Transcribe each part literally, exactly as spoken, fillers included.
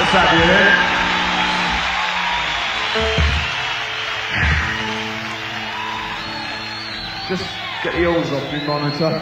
Nice to have you here. Just get the oars off me monitor.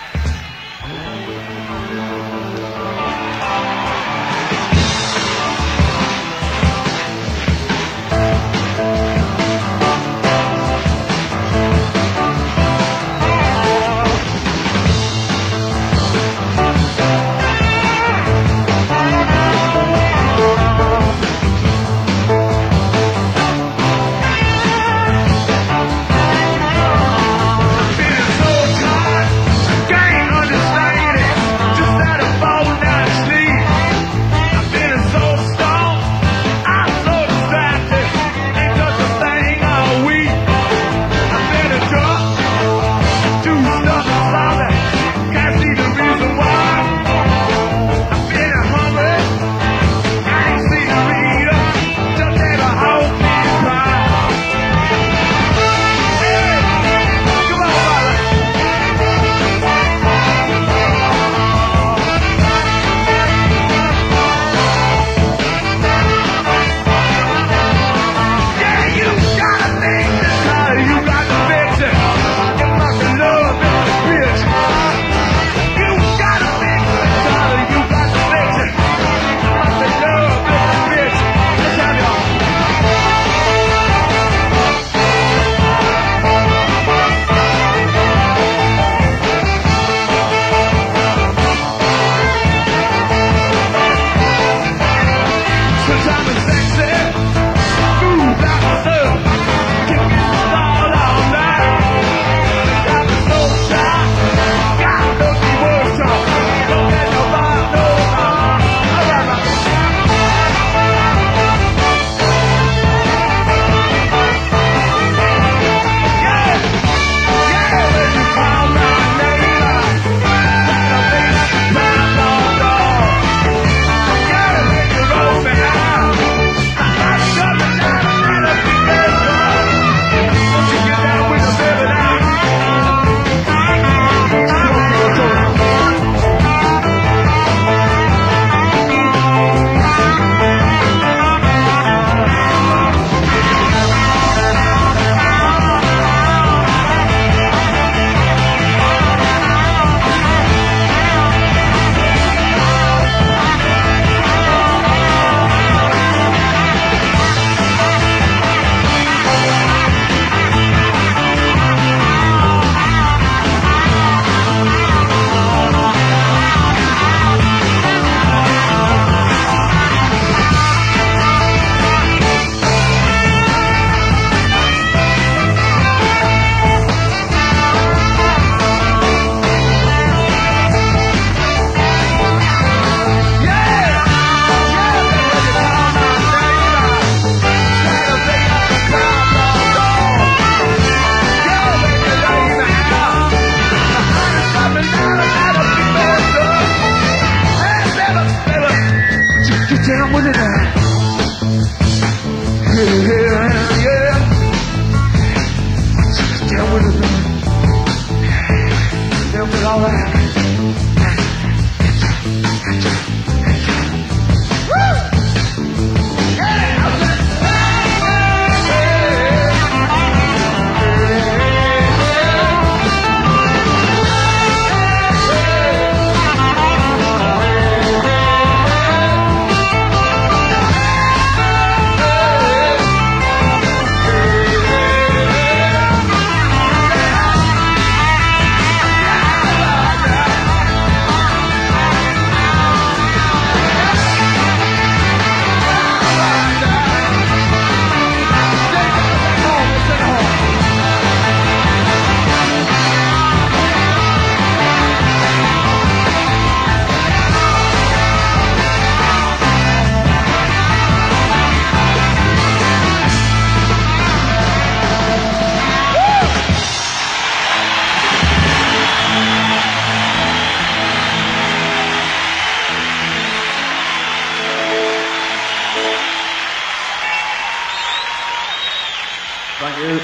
Thank you.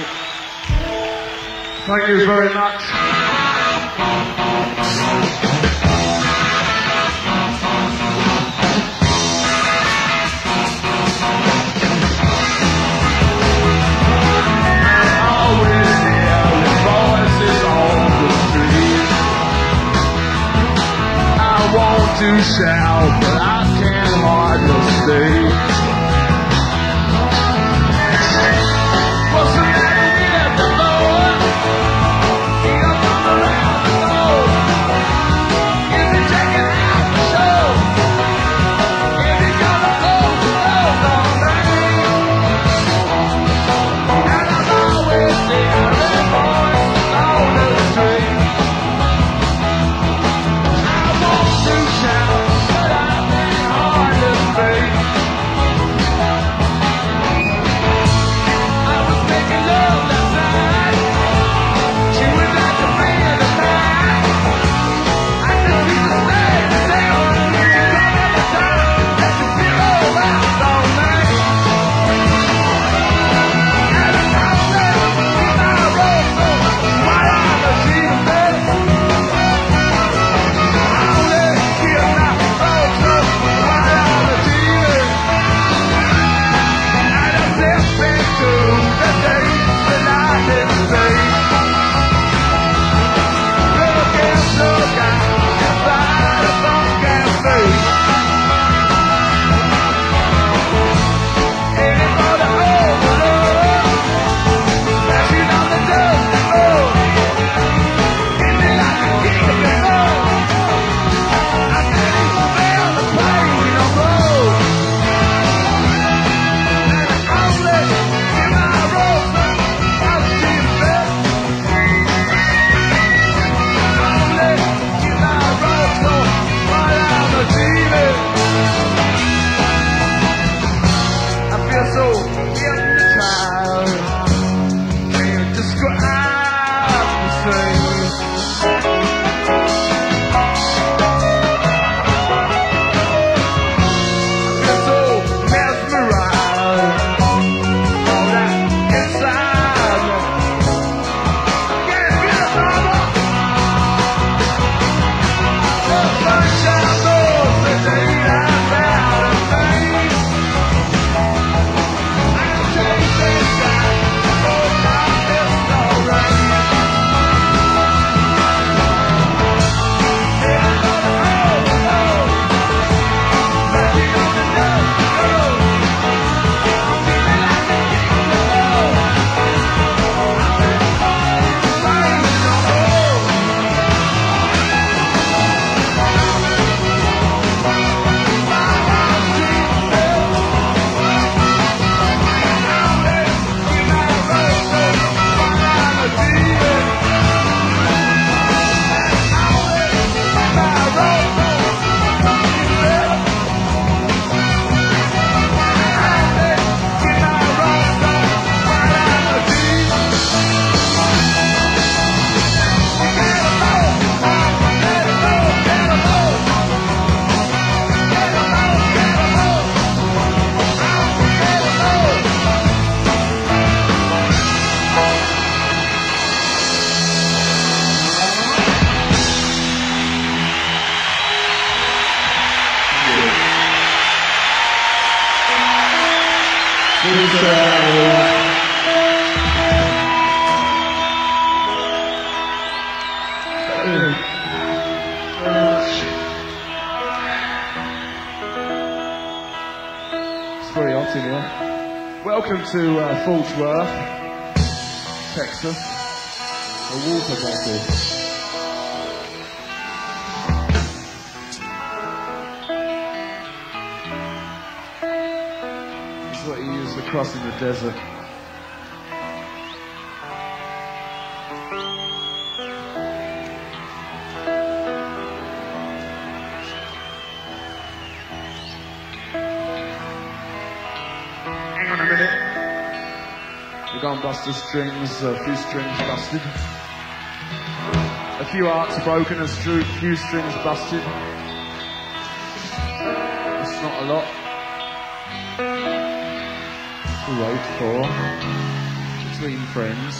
Thank you very much. to shout, but I can't hardly stay. What's the matter with the Lord? He don't come around the door. Is he checking out the show? Is he gonna close the doors on me? And I'm always there, that voice on the street. I want to shout, but I can't hardly speak. I was making love last night. She was at the bed of mine. I just need to stay still. You can come at the time that you feel all out on me. And I don't let her get my rope so why I'm a sheet of bed. I don't let her get my rope so why I'm a sheet of bed. And I step into the day that I didn't say. Look and look out inside a funk and face. Ain't for the overload, flashing on the dusty road. Hit me like a kick in the nose. I didn't smell the pain on road. And I only get my rope while the sheet of bed. I only get my rope so while I'm a demon. I feel so hypnotized. Can't describe the same. I feel so mesmerized. All that inside me. Can't get it, mama. The sunshine knows the day I'm out of pain. I can change things back. Oh, God, it's all right. Yeah, I'm gonna overload. Flashing on the dusty road. Feel me like a kick in the nose. I've been fighting on the road. It's very hot in here. Welcome to uh, Fort Worth, Texas. A water bottle. This is what you use for crossing the desert. Hang on a minute. We're going to bust the strings, a few strings busted. A few arcs broken, a few strings busted. That's not a lot. To wait for. Between friends.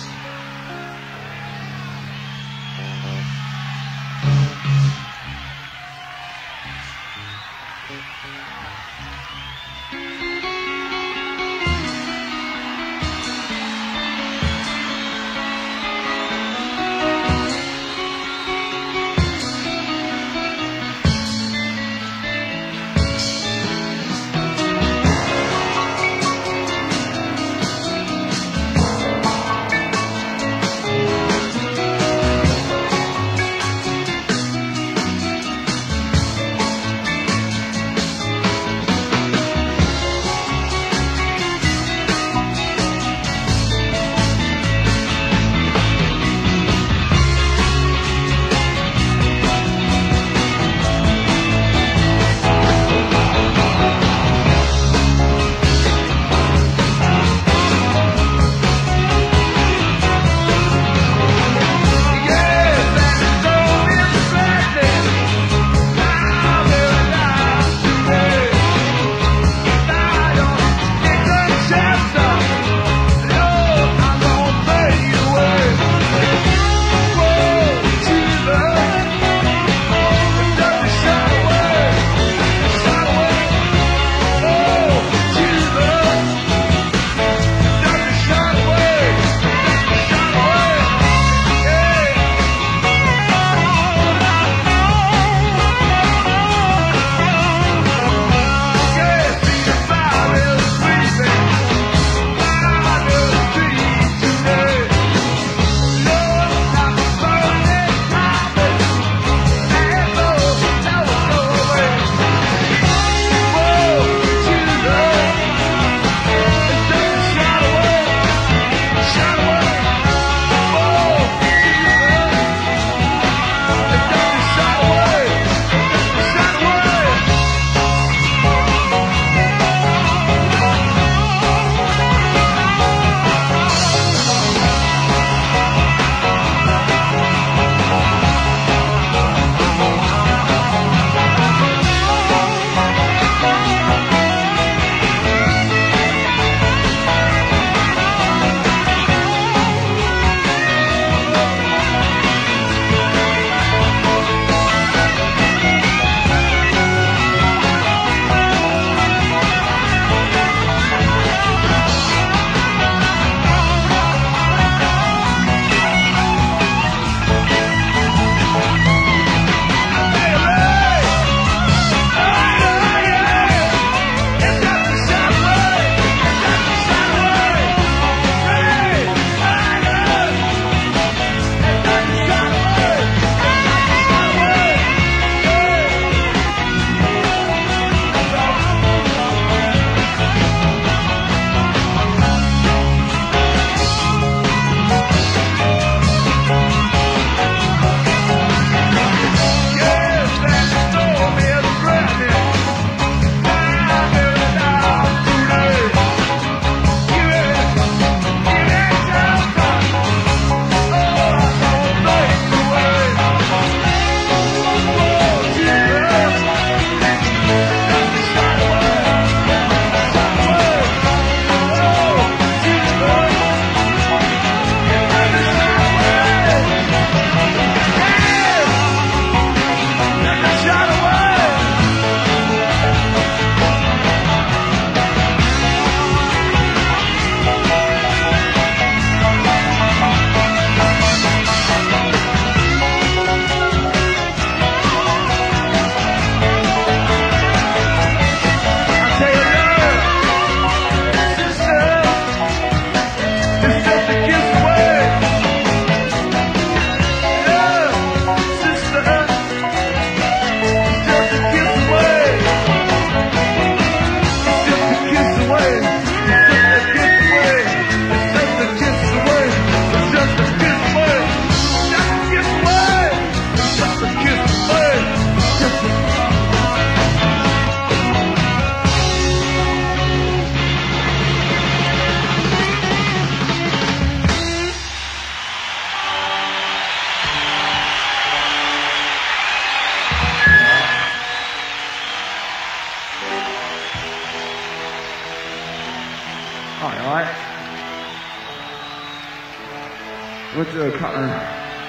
Alright? We'll do a couple of...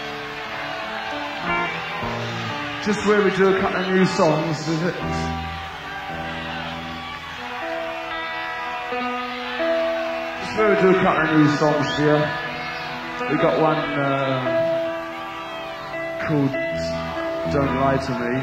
Just where we do a couple of new songs, is it? Just where we do a couple of new songs here. We got one uh, called Don't Lie to Me.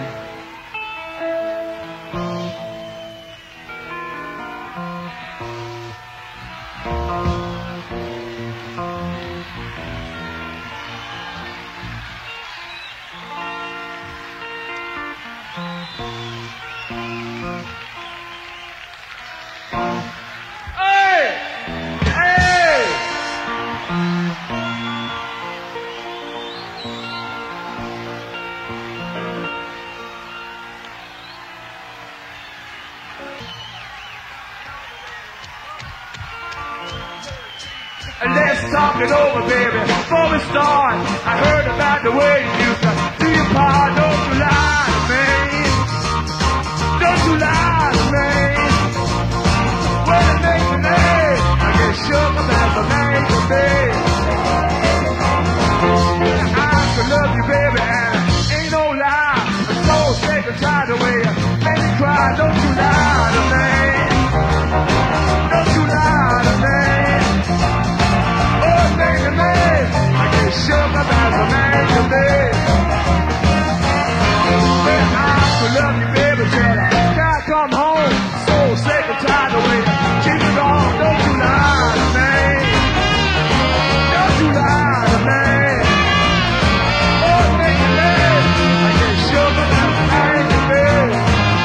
Let's talk it over, baby. Before we start, I heard about the way you used to do your part. Don't you lie to me. Don't you lie to me. When it makes me late, I get shook about the name to me. I could love you, baby, and ain't no lie. I'm so sick and tired of the way you make me cry. Don't you lie to me. Don't you lie to me. I get shook about the man to me. When I could love you, baby, till I can't come home. So sick and tired of it. Keep it on, don't you lie to me. Don't you lie to me. Oh, make it live. I get shook about the man to me.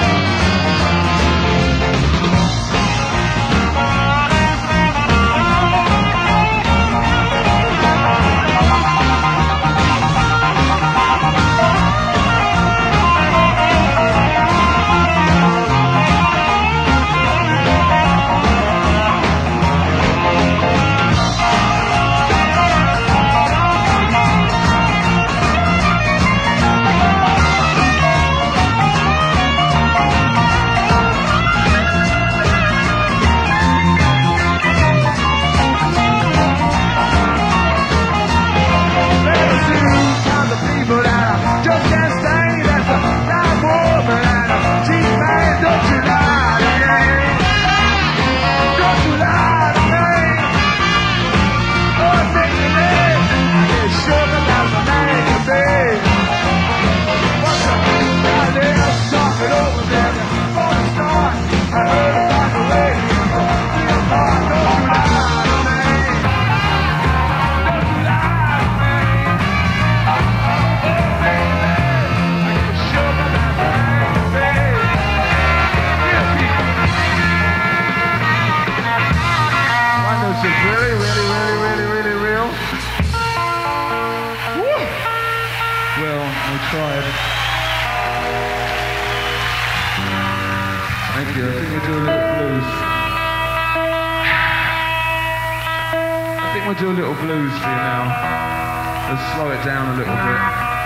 We'll do a little blues for you now. Let's slow it down a little bit.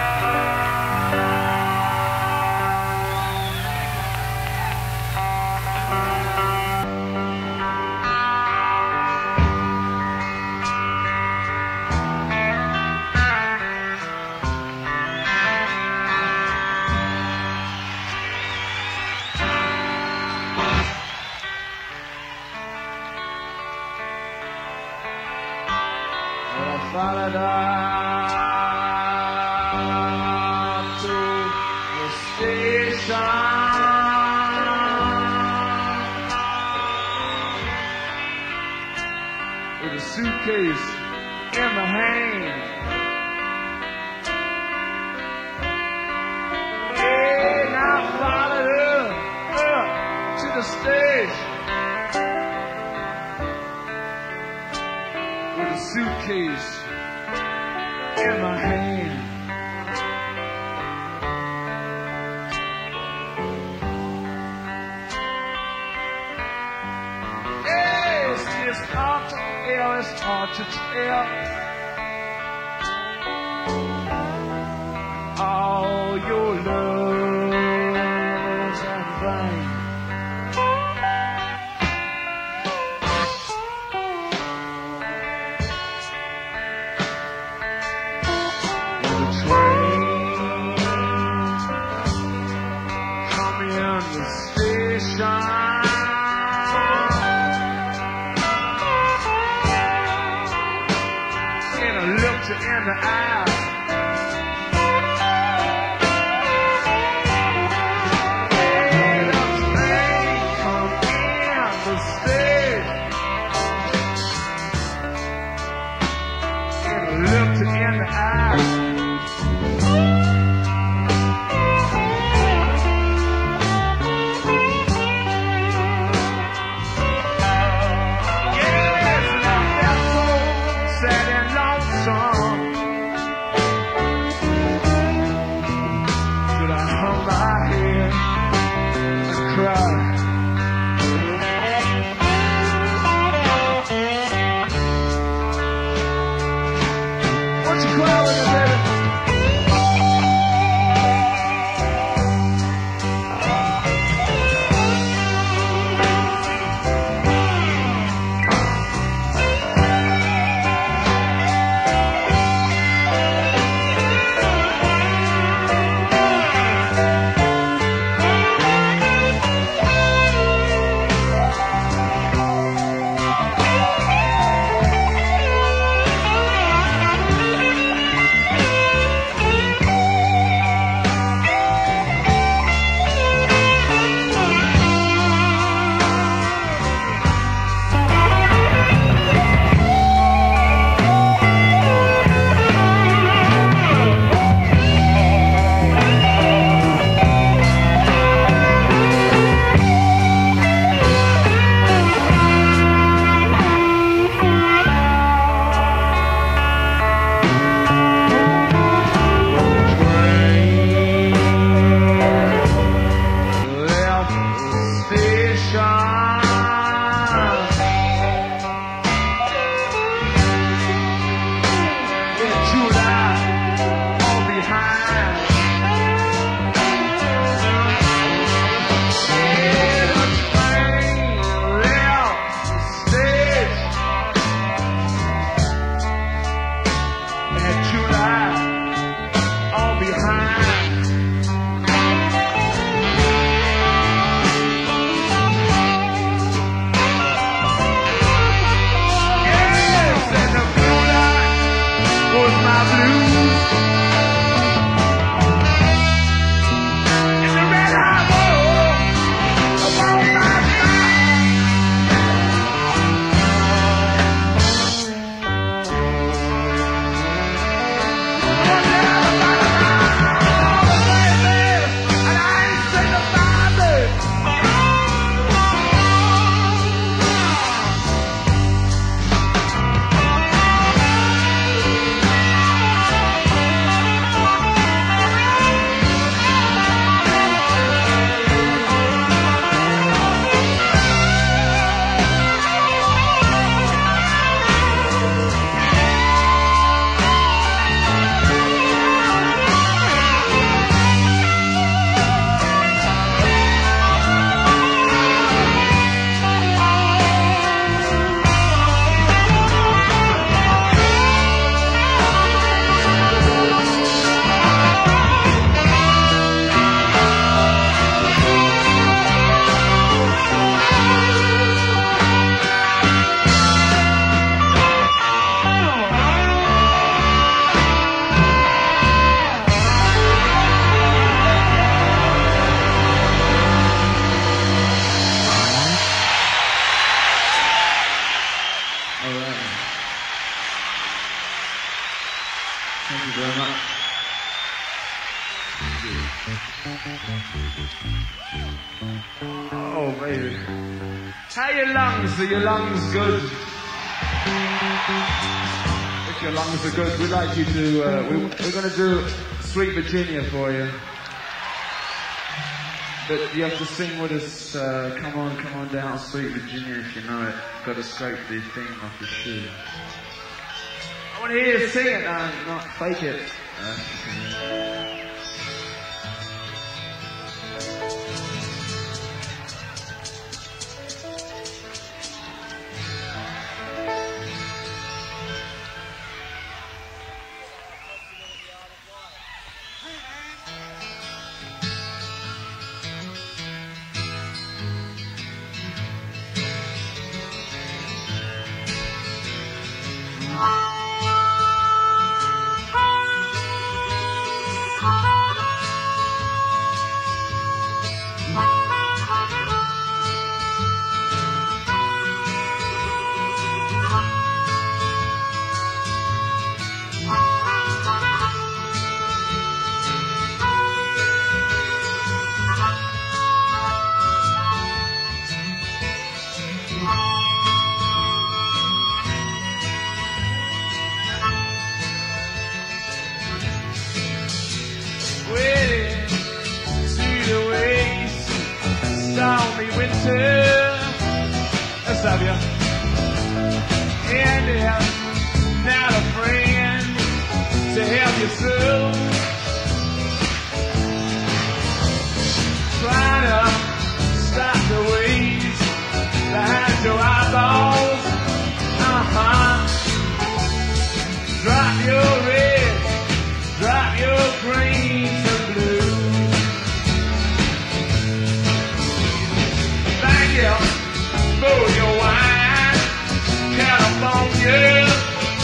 Followed up to the station with a suitcase in my hand. And I followed her up to the station with a suitcase in my hand. It's just hard to tell, it's hard to tell. All your loves and vain. And I looked her in the eye. And a train come in the stage. And I looked her in the eye. Oh, baby. How your lungs? Are your lungs good? If your lungs are good, we'd like you to, uh, we, we're going to do Sweet Virginia for you. But you have to sing with us, uh, come on, come on down, Sweet Virginia, if you know it. Got to scrape the thing off your shoe. I want to hear you sing it now, not fake it. Uh, love you. And if not a friend to help you through, trying to stop the weeds behind your eyeballs. Uh-huh. Drop your red, drop your greens and blues. Thank you for your wine, California.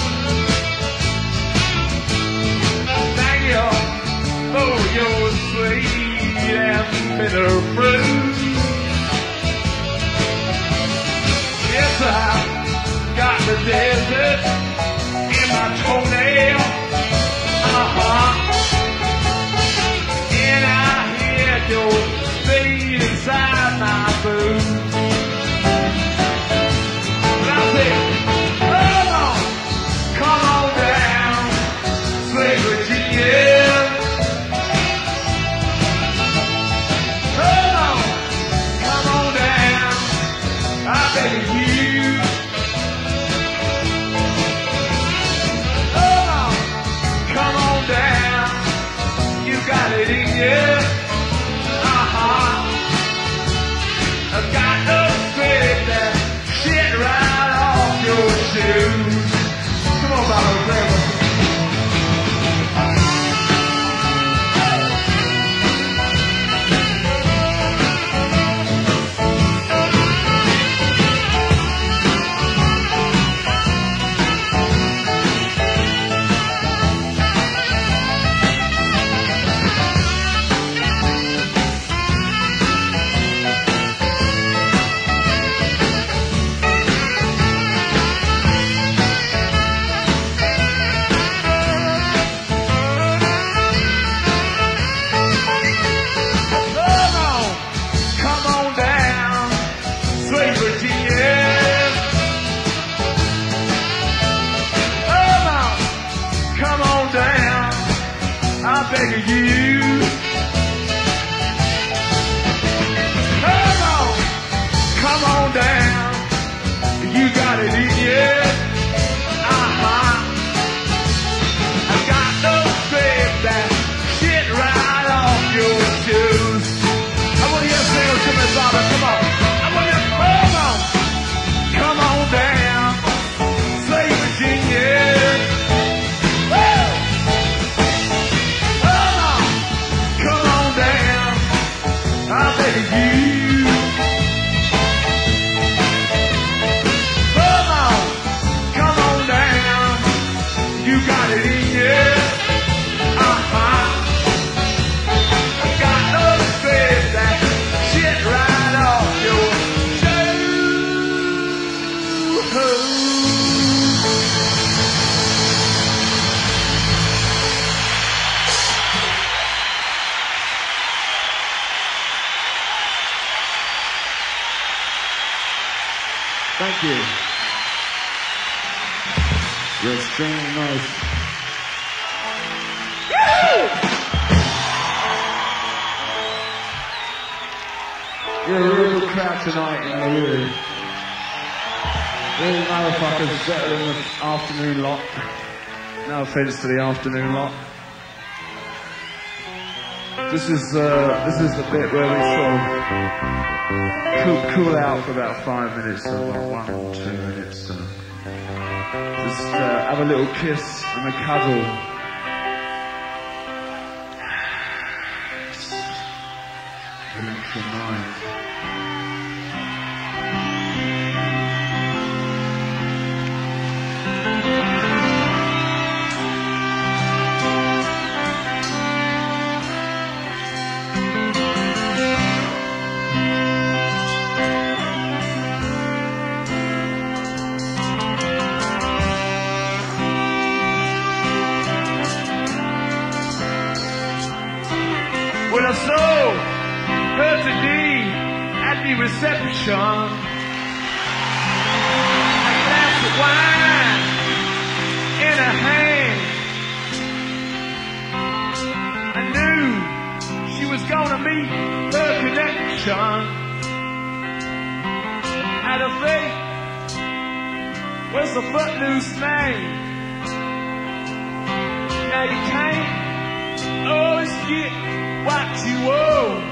Thank you for your sweet and bitter fruit. Yes, I got the desert in my toenail. Uh-huh. And I hear your feet inside my boots. But I say, come on, come on down, sweet Virginia. Come on, come on down, I beg you. Come on, come on down, you got it in you. Uh-huh. I've got no strip that shit right off your shoes. Come on, Bobby, play with me. Begging you, come on, come on down, you got it in you. Uh-huh. I got no strip that shit right off your shoes. I want to hear singles to me, Bobby, come on. I want to hear, come on, come on down, say Virginia. I beg you, come on, come on down, you got it in you. Uh-huh. I got no strip that shit right off your Thank you. Yes, very nice. You're a real crowd tonight, you know, really. Really motherfuckers better than the afternoon lot. No offence to the afternoon lot. This is uh, this is the bit where we sort of cool, cool out for about five minutes, or about one or two minutes. Uh, just uh, have a little kiss and a cuddle. Relax your mind. Well, I saw her today at the reception. A glass of wine in her hand. I knew she was gonna meet her connection. Had a faith was a footloose thing. Now you can't always get what you want.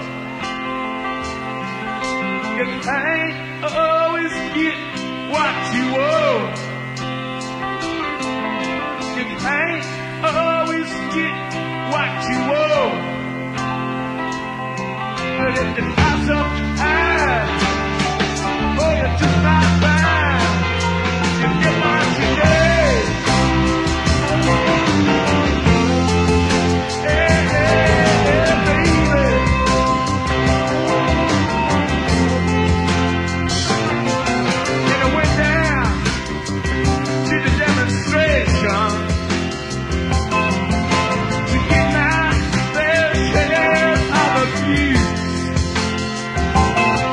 You can't always get what you want. You can't always get what you want. But if you try so hard, oh, you're just not fine. You get what you get. Hey, hey, hey, baby. Then I went down to the demonstration to get my fair share of abuse.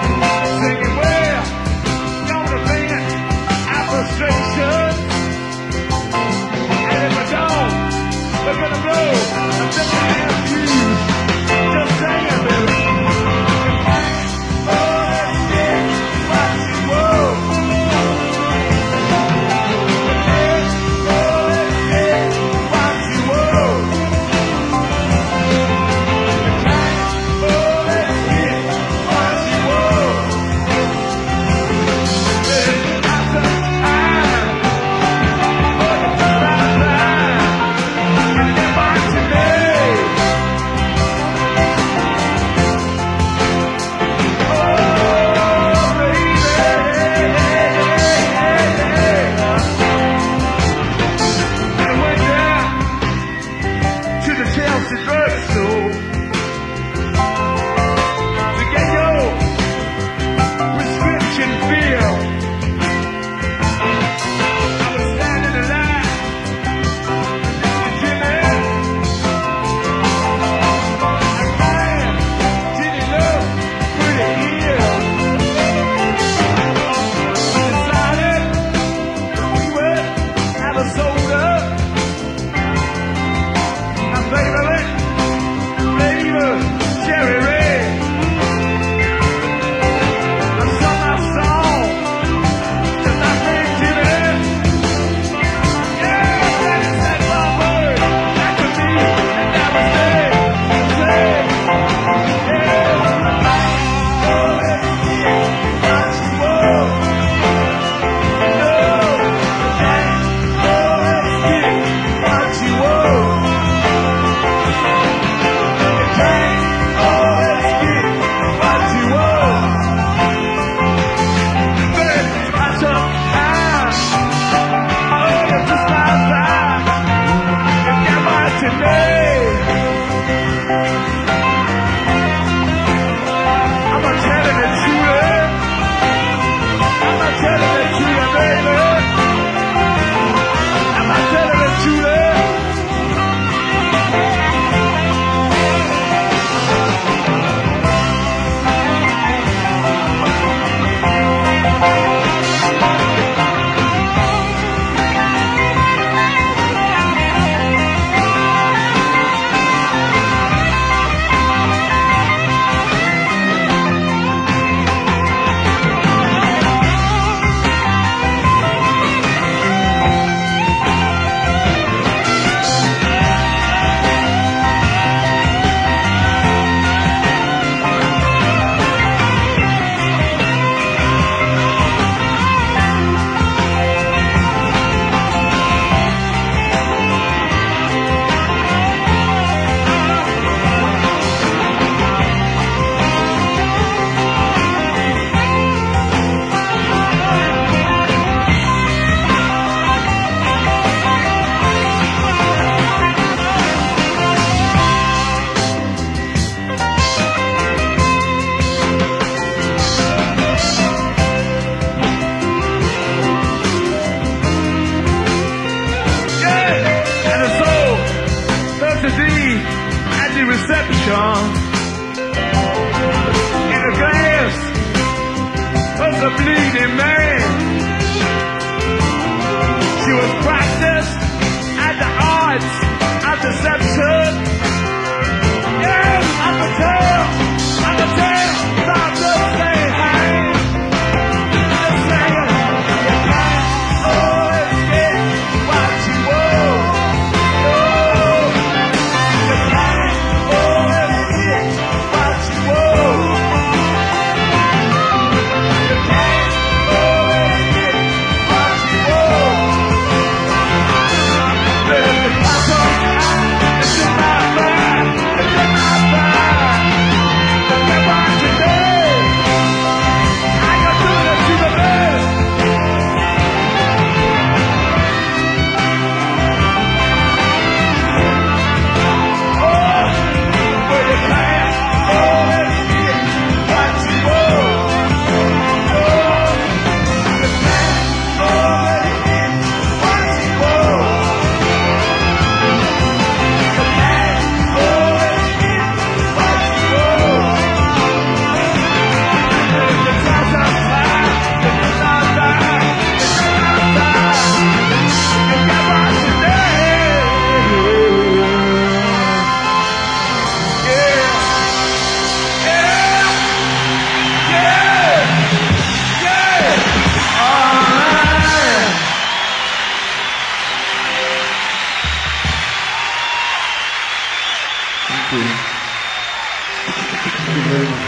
you very much.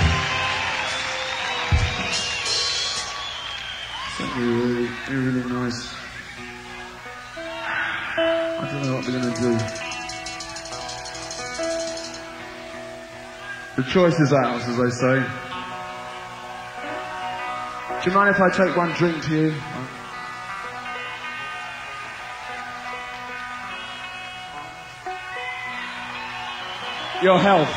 Thank you, really, you're really nice. I don't know what we're going to do. The choice is ours, as they say. Do you mind if I take one drink to you? Your health.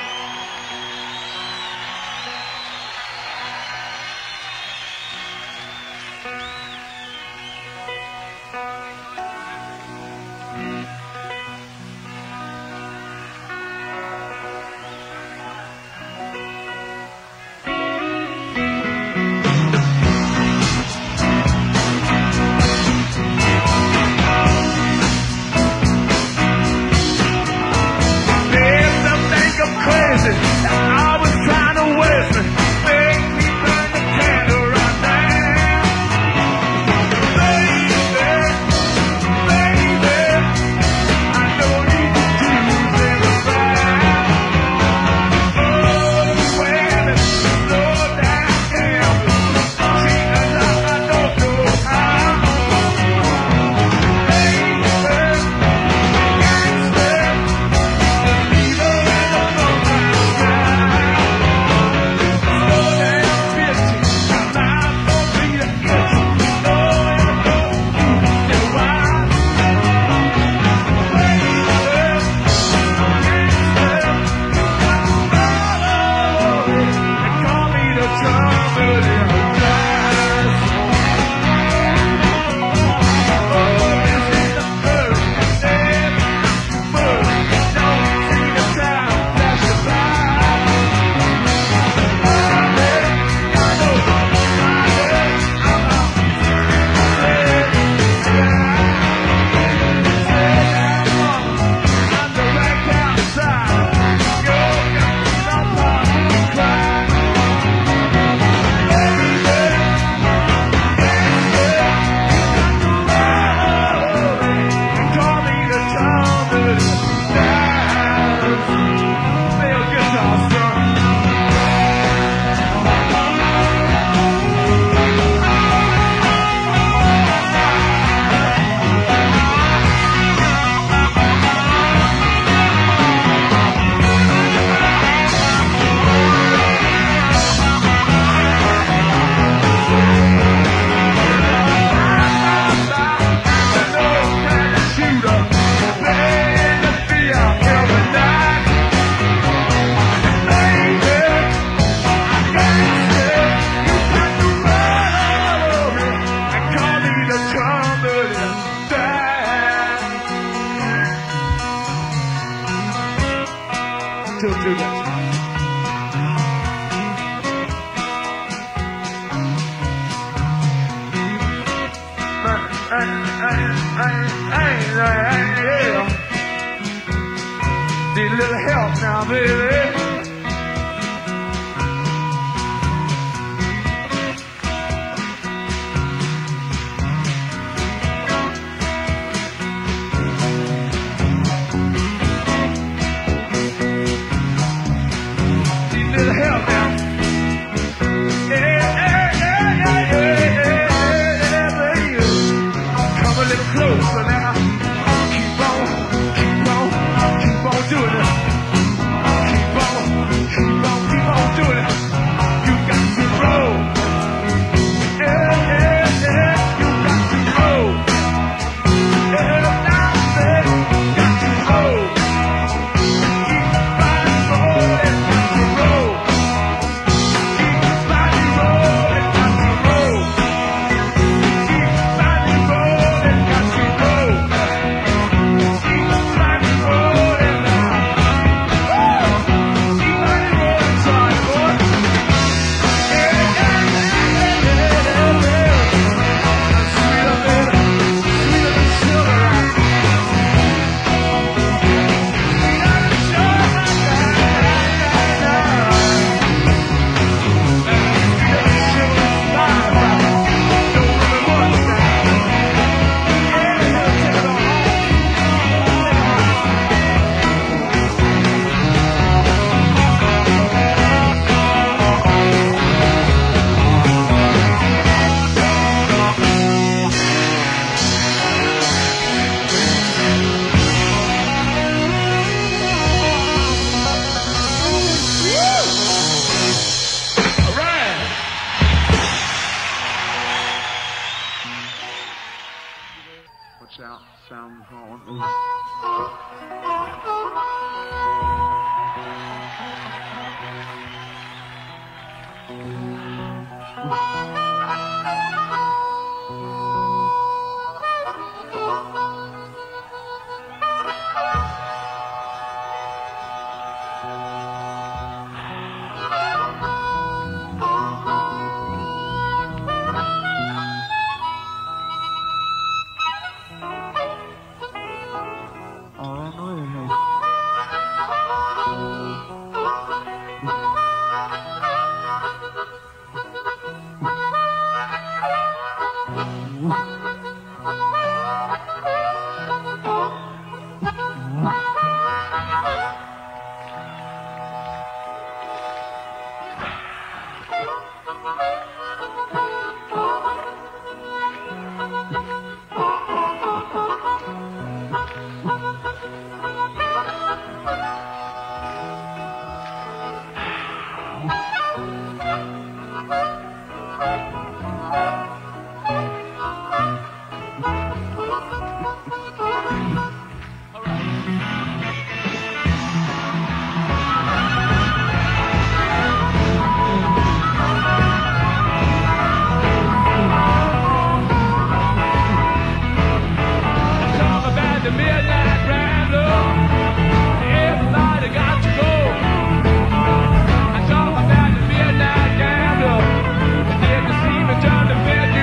Need a little help now, baby. Need a little help now. Yeah, yeah, yeah, yeah, yeah, yeah, yeah, baby. Come a little closer now. Keep on, keep on, keep on doing it. Keep on Turn the bed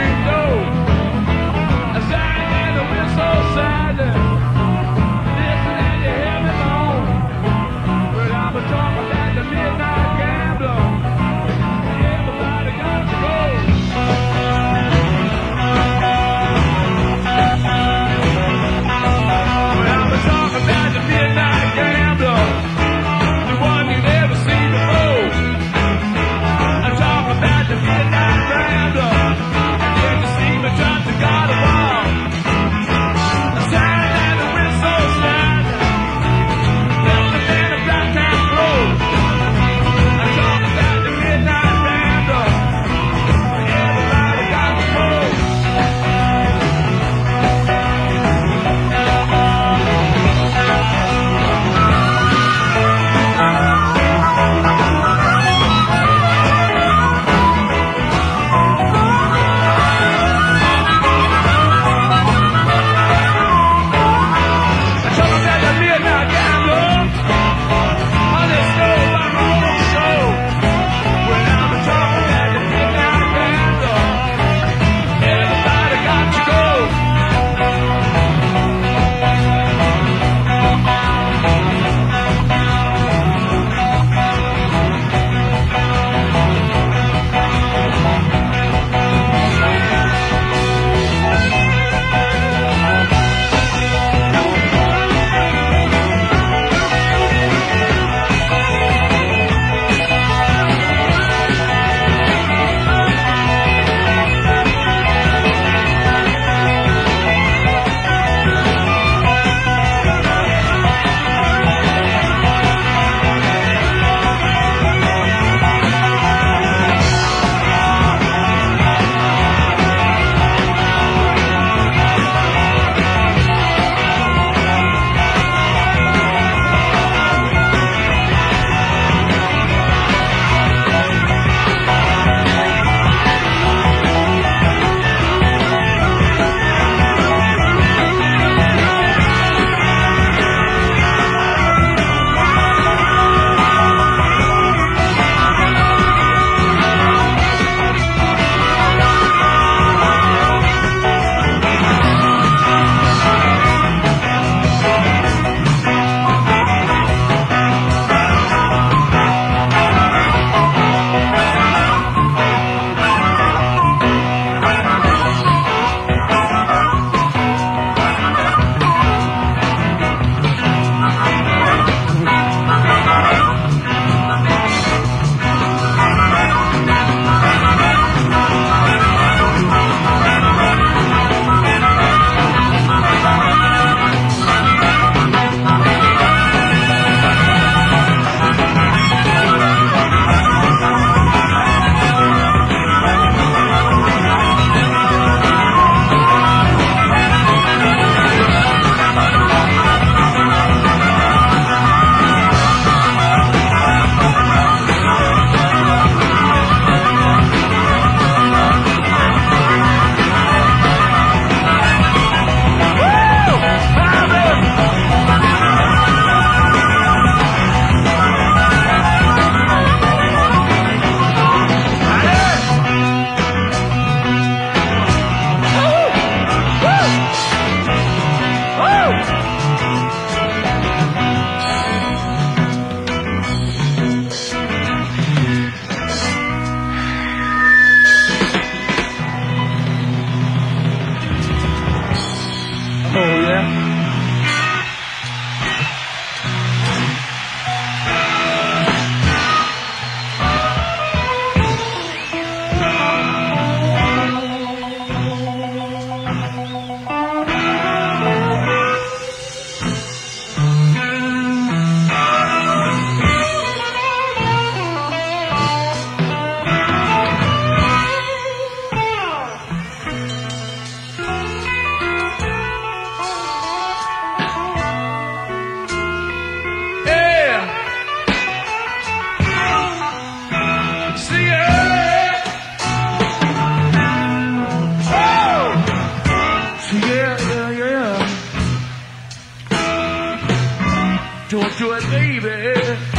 Don't do it, baby.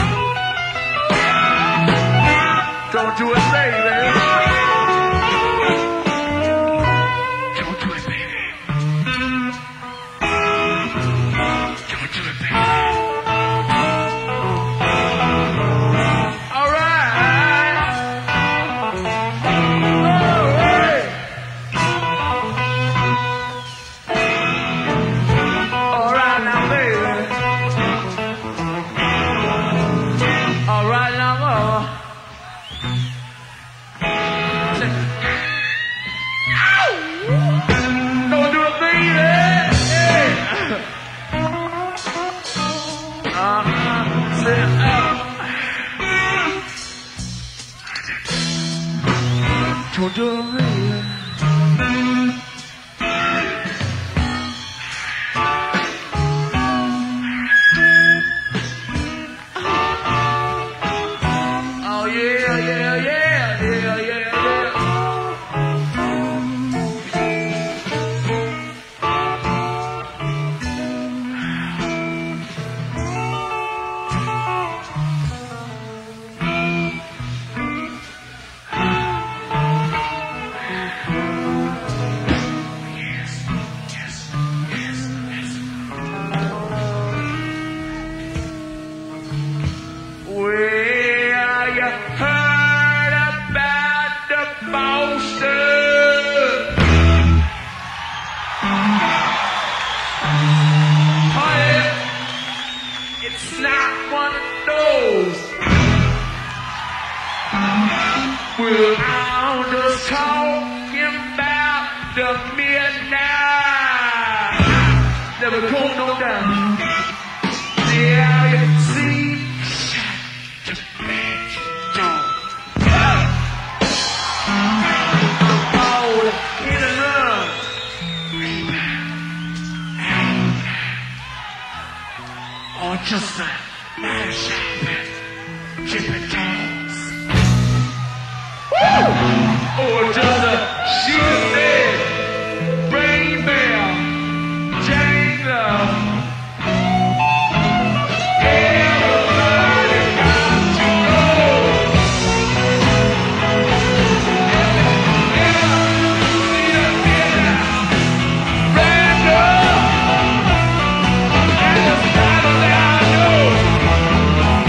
Don't do it, baby. Don't do it, baby. Don't do it, baby. All right. All right. All right now, baby. All right now, mama. Don't do it, baby. Hey. Uh-huh. Sit up. Don't do it, baby. Oh yeah, yeah, yeah, yeah, yeah, yeah. Well, you heard about the Boston. Oh yeah, it's not one of those. Well, I'm just talking about the midnight. Never cool no down. Yeah, you see. Or just a mash up chippy toes. Or just a sheet of lead, brain bell, jangler. Everybody got to know. Random. And the battle that I know.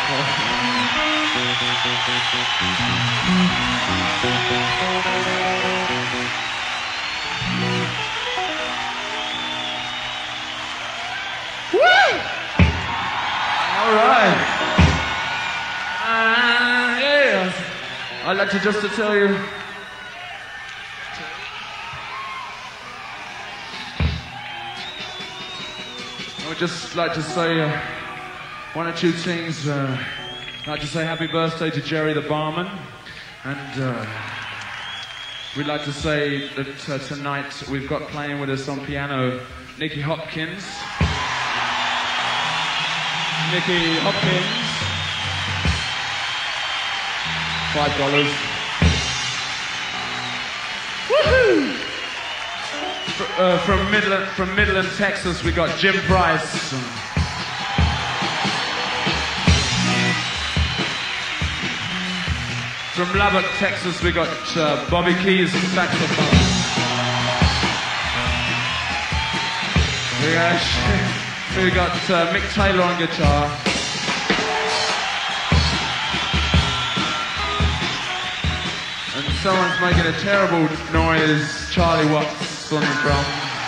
Woo! All right. Uh, yeah. I'd like to just to tell you. I would just like to say uh, one or two things. Uh, I'd like to say happy birthday to Jerry the barman. And uh, we'd like to say that uh, tonight we've got playing with us on piano Nicky Hopkins. Nicky Hopkins. Five dollars. Woohoo! Uh, from Midland, from Midland, Texas, we got Jim Price. From Lubbock, Texas, we got uh, Bobby Keys of saxophone. We got, we got uh, Mick Taylor on guitar. And someone's making a terrible noise, Charlie Watts on the drum.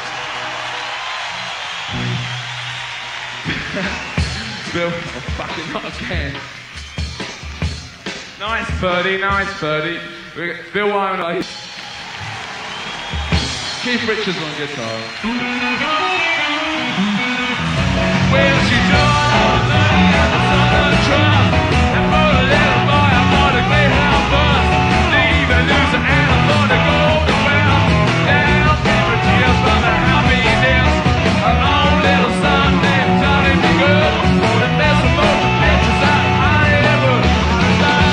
Bill, oh fucking not again. Nice birdie, nice birdie. We got Bill Wyman, Keith Richards on guitar. Well, she joined all the money at the southern trust. And for a little boy, I bought a Greyhound bus. Leave and lose the animal to go to well. Down came the tears from the happiness. A long little son named Johnny B. Good. The best of both the pictures I, I ever saw.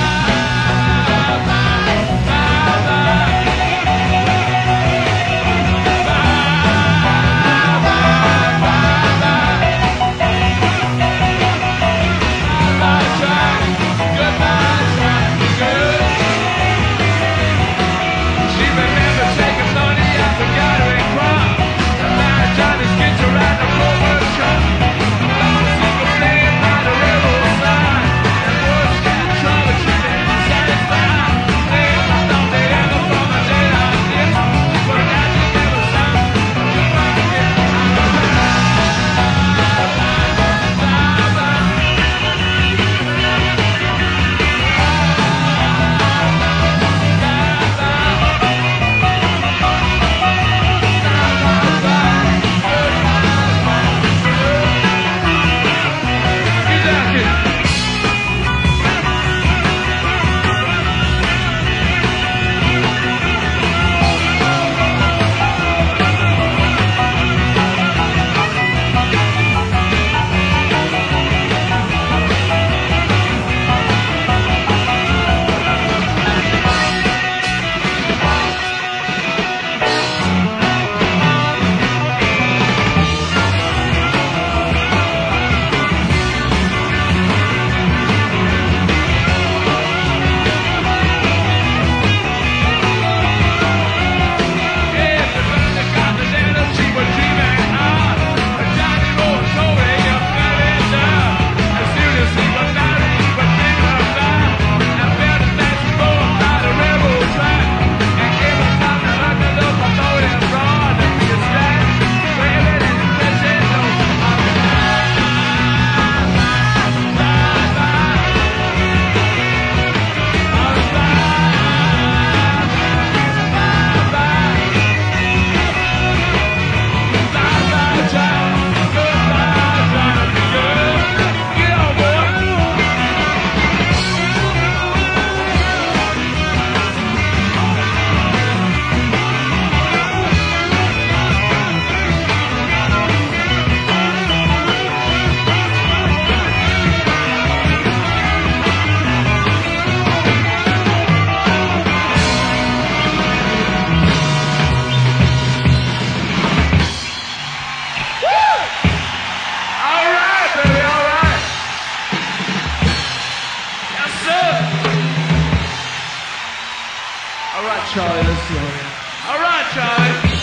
Charlie, let's go. All right, Charlie.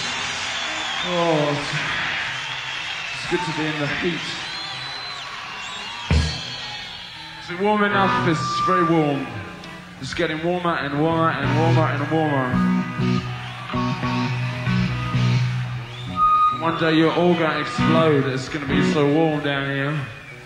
Oh, it's, it's good to be in the heat. Is it warm enough? It's very warm. It's getting warmer and warmer and warmer and warmer. And one day you're all going to explode. It's going to be so warm down here.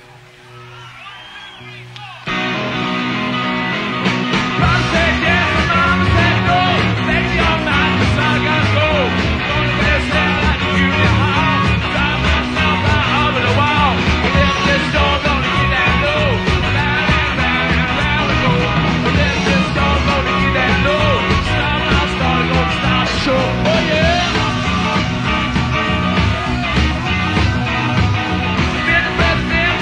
Mama said yes, and Mama said no. Baby, all night, the sun gotta go. Gonna best down like the Union Hall. Drive myself out over the wall. Well, if this door's gonna get that low. Round and round and round we go. Well, if this door's gonna get that low. Stop, I start gonna stop the show. Oh yeah. Been the president.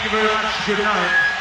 Thank you very much. Good night.